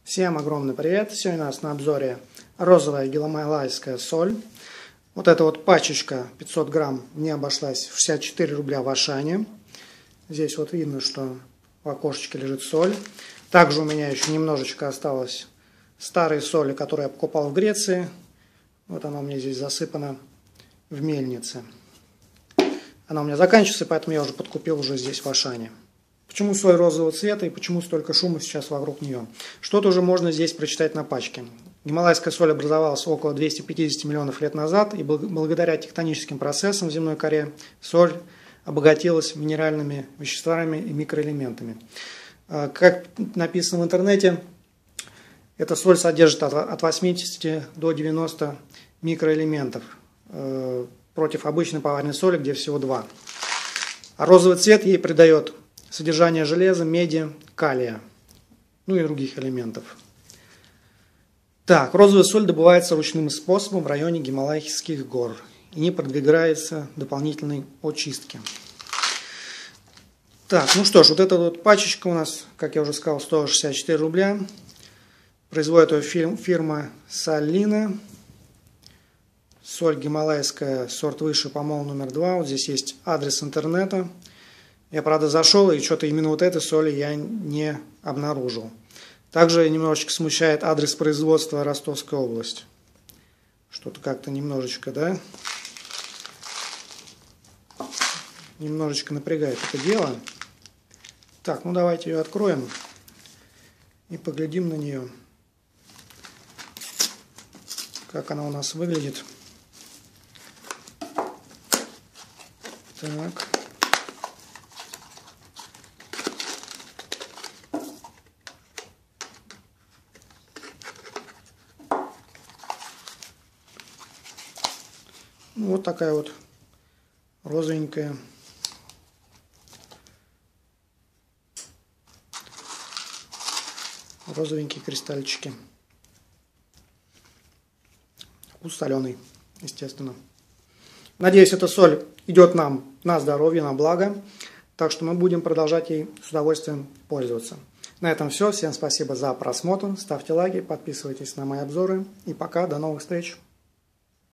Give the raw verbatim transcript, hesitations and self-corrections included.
Всем огромный привет! Сегодня у нас на обзоре розовая гималайская соль. Вот эта вот пачечка пятьсот грамм мне обошлась в шестьдесят четыре рубля в Ашане. Здесь вот видно, что в окошечке лежит соль. Также у меня еще немножечко осталось старой соли, которую я покупал в Греции. Вот она у меня здесь засыпана в мельнице. Она у меня заканчивается, поэтому я уже подкупил уже здесь в Ашане. Почему соль розового цвета и почему столько шума сейчас вокруг нее? Что-то уже можно здесь прочитать на пачке. Гималайская соль образовалась около двухсот пятидесяти миллионов лет назад, и благодаря тектоническим процессам в земной коре соль обогатилась минеральными веществами и микроэлементами. Как написано в интернете, эта соль содержит от восьмидесяти до девяноста микроэлементов против обычной поваренной соли, где всего два. А розовый цвет ей придает содержание железа, меди, калия, ну и других элементов. Так, розовая соль добывается ручным способом в районе Гималайских гор и не подвергается дополнительной очистке. Так, ну что ж, вот эта вот пачечка у нас, как я уже сказал, сто шестьдесят четыре рубля. Производит ее фирма Салина. Соль гималайская, сорт выше, помол номер два. Вот здесь есть адрес интернета. Я, правда, зашел, и что-то именно вот этой соли я не обнаружил. Также немножечко смущает адрес производства Ростовской области. Что-то как-то немножечко, да? Немножечко напрягает это дело. Так, ну давайте ее откроем и поглядим на нее. Как она у нас выглядит. Так. Вот такая вот розовенькая. Розовенькие кристальчики. Вкус соленый, естественно. Надеюсь, эта соль идет нам на здоровье, на благо. Так что мы будем продолжать ей с удовольствием пользоваться. На этом все. Всем спасибо за просмотр. Ставьте лайки, подписывайтесь на мои обзоры. И пока, до новых встреч.